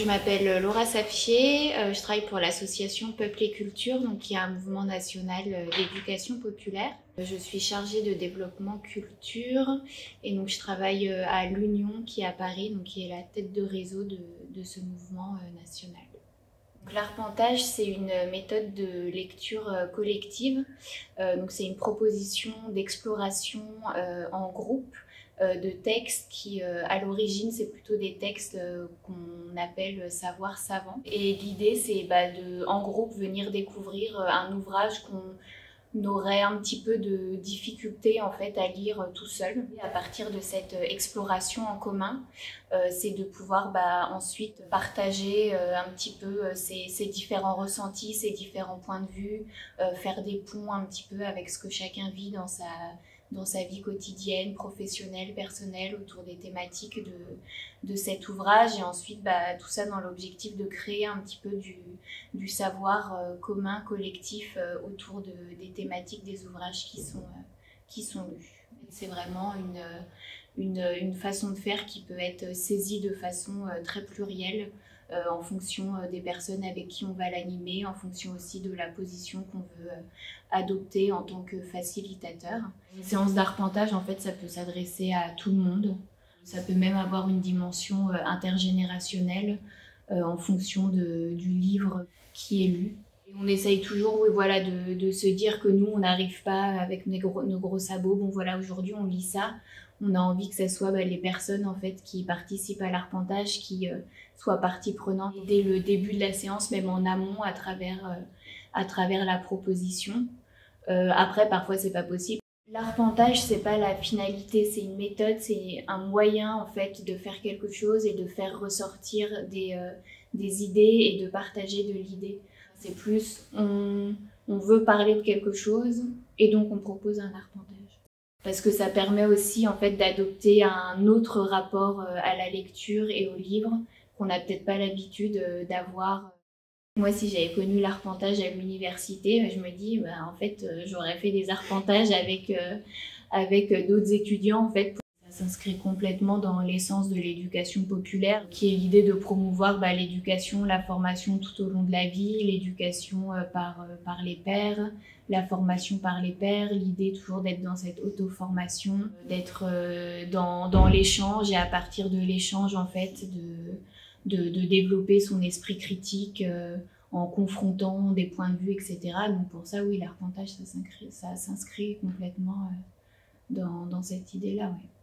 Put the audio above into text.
Je m'appelle Laura Safier, je travaille pour l'association Peuple et Culture, donc qui est un mouvement national d'éducation populaire. Je suis chargée de développement culture et donc je travaille à l'Union qui est à Paris, donc qui est la tête de réseau de ce mouvement national. L'arpentage, c'est une méthode de lecture collective. Donc c'est une proposition d'exploration en groupe de textes qui, à l'origine, c'est plutôt des textes qu'on appelle savoir savant. Et l'idée, c'est de, en groupe, venir découvrir un ouvrage qu'on aurait un petit peu de difficulté en fait à lire tout seul. Et à partir de cette exploration en commun, c'est de pouvoir ensuite partager un petit peu ces différents ressentis, ces différents points de vue, faire des ponts un petit peu avec ce que chacun vit dans sa vie quotidienne, professionnelle, personnelle, autour des thématiques de cet ouvrage. Et ensuite, tout ça dans l'objectif de créer un petit peu du savoir commun, collectif, autour des thématiques des ouvrages qui sont lus. C'est vraiment une façon de faire qui peut être saisie de façon très plurielle, en fonction des personnes avec qui on va l'animer, en fonction aussi de la position qu'on veut adopter en tant que facilitateur. Une séance d'arpentage, en fait, ça peut s'adresser à tout le monde. Ça peut même avoir une dimension intergénérationnelle en fonction du livre qui est lu. Et on essaye toujours de se dire que nous, on n'arrive pas avec nos gros sabots. Bon voilà, aujourd'hui, on lit ça. On a envie que ce soit les personnes en fait, qui participent à l'arpentage qui soient partie prenante dès le début de la séance, même en amont, à travers la proposition. Après, parfois, c'est pas possible. L'arpentage, c'est pas la finalité, c'est une méthode, c'est un moyen en fait de faire quelque chose et de faire ressortir des idées et de partager de l'idée. C'est plus, on veut parler de quelque chose et donc on propose un arpentage. Parce que ça permet aussi en fait d'adopter un autre rapport à la lecture et au livre qu'on n'a peut-être pas l'habitude d'avoir. Moi, si j'avais connu l'arpentage à l'université, je me dis, en fait, j'aurais fait des arpentages avec d'autres étudiants, en fait. Ça s'inscrit complètement dans l'essence de l'éducation populaire, qui est l'idée de promouvoir l'éducation, la formation tout au long de la vie, l'éducation par les pairs, la formation par les pairs, l'idée toujours d'être dans cette auto-formation, d'être dans l'échange et à partir de l'échange, en fait, de développer son esprit critique en confrontant des points de vue, etc. Donc pour ça, oui, l'arpentage, ça s'inscrit complètement dans cette idée-là. Ouais.